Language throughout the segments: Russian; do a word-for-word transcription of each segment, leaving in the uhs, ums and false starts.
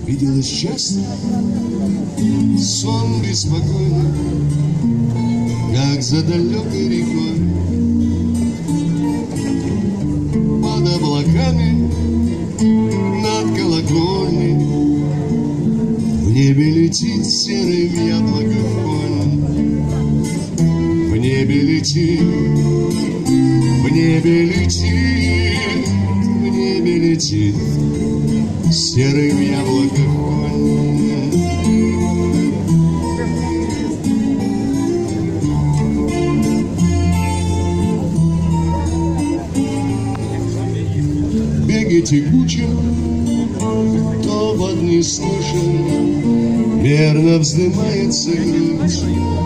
Виделось часто сон беспокойный, как за далекой рекой. Под облаками, над колокольней, в небе летит серым яблоком конь. В небе летит, в небе летит, в небе летит серым яблоком конь. В беге текучем, то под неслышен, мерно вздымается грудь.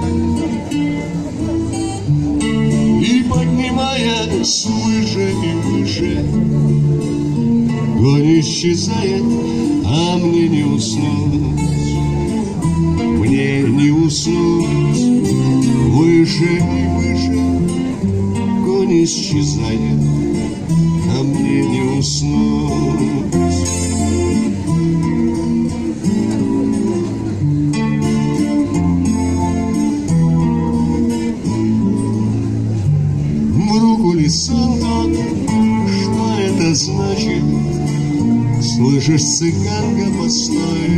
И поднимаясь выше и выше, огонь исчезает, а мне не уснуть, мне не уснуть. Выше и выше огонь исчезает, а мне не уснуть. В руку ли сон тот, что это значит? Слышишь, цыганка, постой.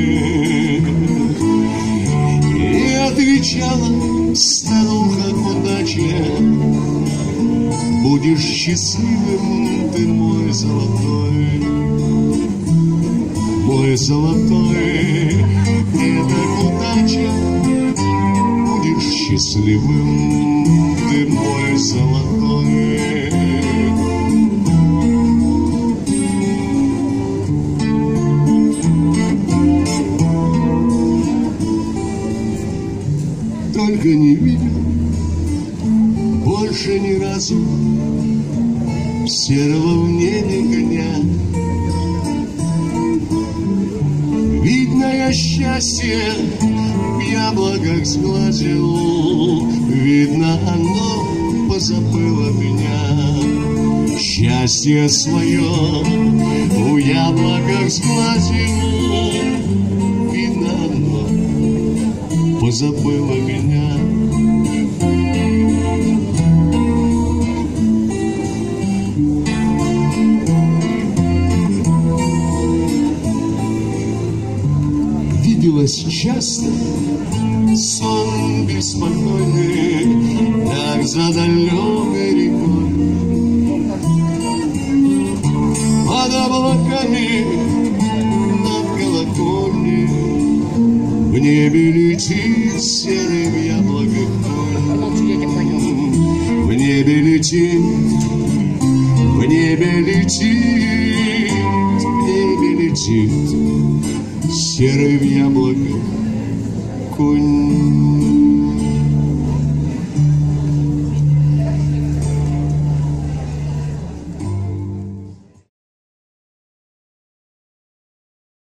И отвечала старуха кудачья: будешь счастливым ты, мой золотой, мой золотой. Это удача, будешь счастливым ты, мой золотой. Только не видел больше ни разу серого в небе коня. Видно, я счастье в яблоках сглазил, видно, оно позабыло меня. Счастье свое в яблоках сглазил, видно, оно позабыло меня. Виделось часто сон беспокойный, как за далекой рекой. Под облаками, над колокольней, в небе летит серым яблоком конь. В небе летит, в небе летит, в небе летит серым яблоком конь.